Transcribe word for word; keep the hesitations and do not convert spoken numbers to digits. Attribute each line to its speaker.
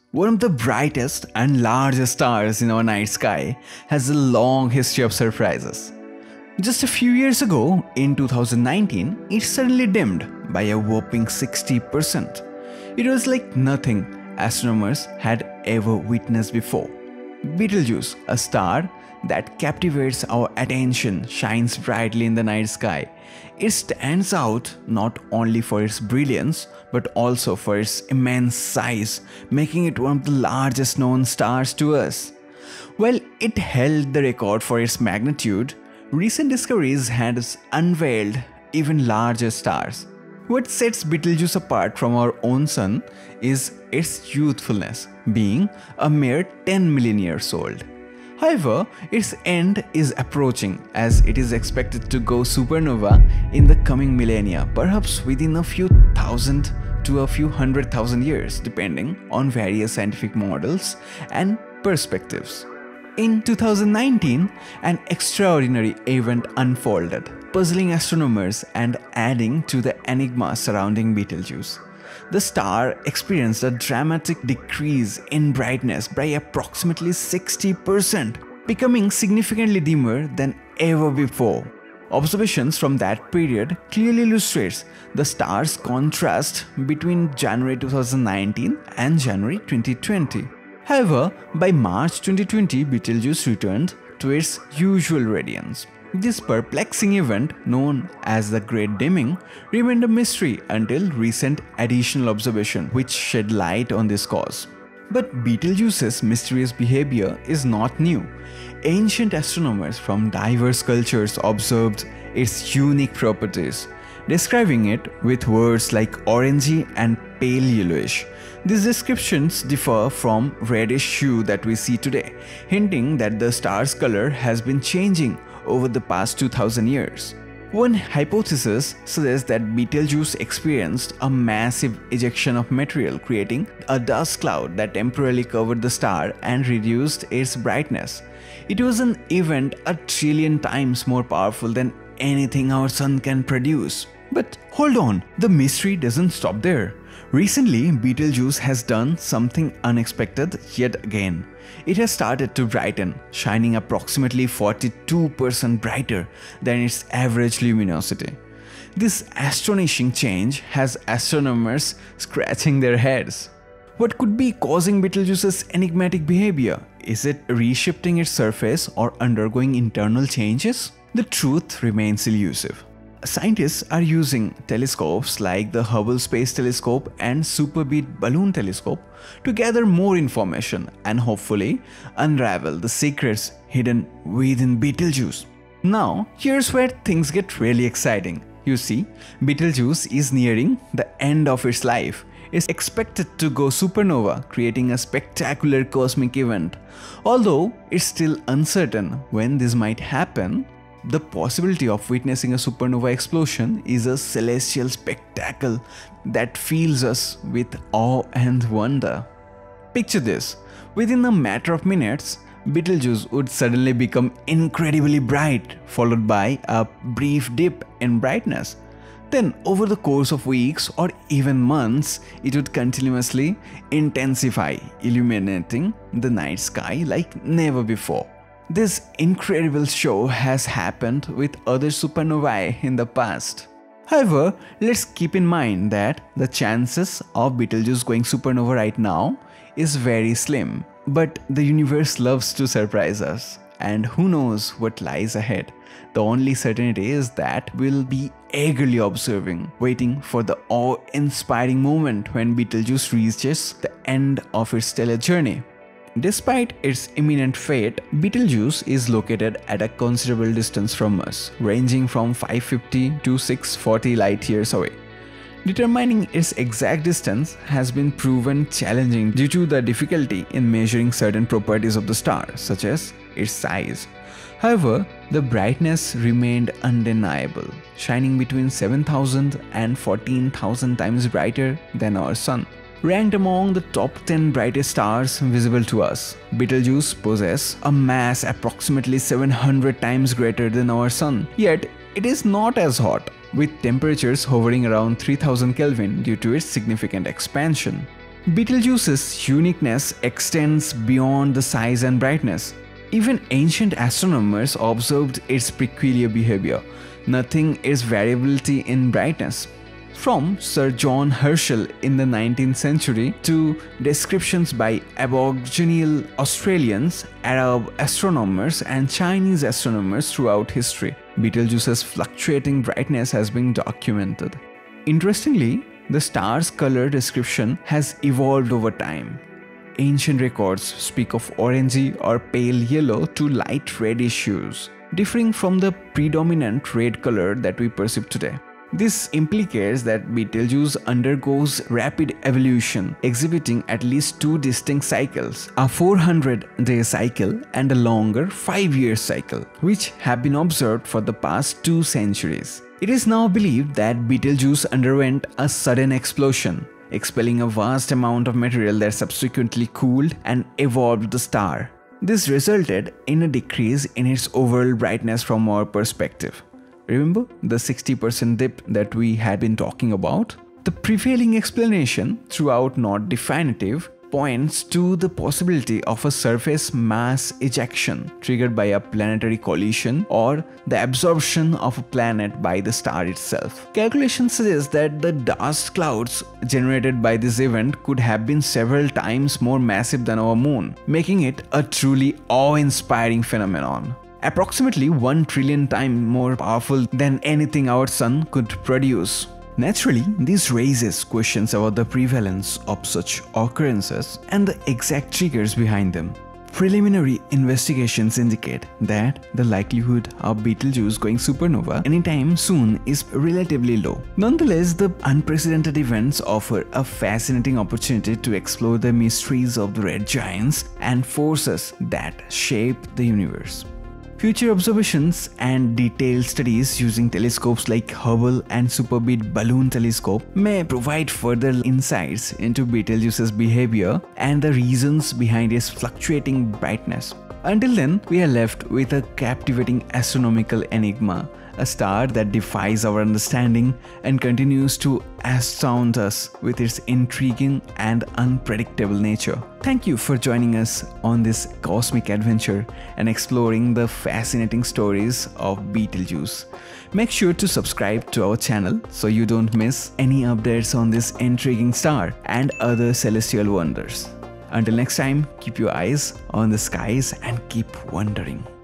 Speaker 1: One of the brightest and largest stars in our night sky has a long history of surprises. Just a few years ago, in two thousand nineteen, it suddenly dimmed by a whopping sixty percent. It was like nothing astronomers had ever witnessed before. Betelgeuse, a star that captivates our attention, shines brightly in the night sky. It stands out not only for its brilliance but also for its immense size, making it one of the largest known stars to us. While it held the record for its magnitude, recent discoveries had unveiled even larger stars. What sets Betelgeuse apart from our own sun is its youthfulness, being a mere ten million years old. However, its end is approaching as it is expected to go supernova in the coming millennia, perhaps within a few thousand to a few hundred thousand years, depending on various scientific models and perspectives. In two thousand nineteen, an extraordinary event unfolded, puzzling astronomers and adding to the enigma surrounding Betelgeuse. The star experienced a dramatic decrease in brightness by approximately sixty percent, becoming significantly dimmer than ever before. Observations from that period clearly illustrates the star's contrast between January two thousand nineteen and January twenty twenty. However, by March twenty twenty, Betelgeuse returned to its usual radiance. This perplexing event, known as the Great Dimming, remained a mystery until recent additional observation which shed light on this cause. But Betelgeuse's mysterious behavior is not new. Ancient astronomers from diverse cultures observed its unique properties, describing it with words like orangey and pale yellowish. These descriptions differ from reddish hue that we see today, hinting that the star's color has been changing over the past two thousand years. One hypothesis suggests that Betelgeuse experienced a massive ejection of material, creating a dust cloud that temporarily covered the star and reduced its brightness. It was an event a trillion times more powerful than anything our sun can produce. But hold on, the mystery doesn't stop there. Recently, Betelgeuse has done something unexpected yet again. It has started to brighten, shining approximately forty-two percent brighter than its average luminosity. This astonishing change has astronomers scratching their heads. What could be causing Betelgeuse's enigmatic behavior? Is it reshifting its surface or undergoing internal changes? The truth remains elusive. Scientists are using telescopes like the Hubble Space Telescope and Super Beat Balloon Telescope to gather more information and hopefully unravel the secrets hidden within Betelgeuse. Now, here's where things get really exciting. You see, Betelgeuse is nearing the end of its life. It's expected to go supernova, creating a spectacular cosmic event. Although it's still uncertain when this might happen, the possibility of witnessing a supernova explosion is a celestial spectacle that fills us with awe and wonder. Picture this: within a matter of minutes, Betelgeuse would suddenly become incredibly bright, followed by a brief dip in brightness. Then, over the course of weeks or even months, it would continuously intensify, illuminating the night sky like never before. This incredible show has happened with other supernovae in the past. However, let's keep in mind that the chances of Betelgeuse going supernova right now is very slim. But the universe loves to surprise us, and who knows what lies ahead. The only certainty is that we'll be eagerly observing, waiting for the awe-inspiring moment when Betelgeuse reaches the end of its stellar journey. Despite its imminent fate, Betelgeuse is located at a considerable distance from us, ranging from five hundred fifty to six hundred forty light years away. Determining its exact distance has been proven challenging due to the difficulty in measuring certain properties of the star, such as its size. However, the brightness remained undeniable, shining between seven thousand and fourteen thousand times brighter than our sun. Ranked among the top ten brightest stars visible to us, Betelgeuse possesses a mass approximately seven hundred times greater than our sun. Yet, it is not as hot, with temperatures hovering around three thousand Kelvin due to its significant expansion. Betelgeuse's uniqueness extends beyond the size and brightness. Even ancient astronomers observed its peculiar behavior. Nothing is variability in brightness. From Sir John Herschel in the nineteenth century to descriptions by Aboriginal Australians, Arab astronomers, and Chinese astronomers throughout history, Betelgeuse's fluctuating brightness has been documented. Interestingly, the star's color description has evolved over time. Ancient records speak of orangey or pale yellow to light reddish hues, differing from the predominant red color that we perceive today. This implicates that Betelgeuse undergoes rapid evolution, exhibiting at least two distinct cycles, a four hundred day cycle and a longer five year cycle, which have been observed for the past two centuries. It is now believed that Betelgeuse underwent a sudden explosion, expelling a vast amount of material that subsequently cooled and evolved the star. This resulted in a decrease in its overall brightness from our perspective. Remember the sixty percent dip that we had been talking about? The prevailing explanation, throughout not definitive, points to the possibility of a surface mass ejection triggered by a planetary collision or the absorption of a planet by the star itself. Calculations suggest that the dust clouds generated by this event could have been several times more massive than our moon, making it a truly awe-inspiring phenomenon. Approximately one trillion times more powerful than anything our sun could produce. Naturally, this raises questions about the prevalence of such occurrences and the exact triggers behind them. Preliminary investigations indicate that the likelihood of Betelgeuse going supernova anytime soon is relatively low. Nonetheless, the unprecedented events offer a fascinating opportunity to explore the mysteries of the red giants and forces that shape the universe. Future observations and detailed studies using telescopes like Hubble and Super Beam Balloon Telescope may provide further insights into Betelgeuse's behavior and the reasons behind its fluctuating brightness. Until then, we are left with a captivating astronomical enigma, a star that defies our understanding and continues to astound us with its intriguing and unpredictable nature. Thank you for joining us on this cosmic adventure and exploring the fascinating stories of Betelgeuse. Make sure to subscribe to our channel so you don't miss any updates on this intriguing star and other celestial wonders. Until next time, keep your eyes on the skies and keep wondering.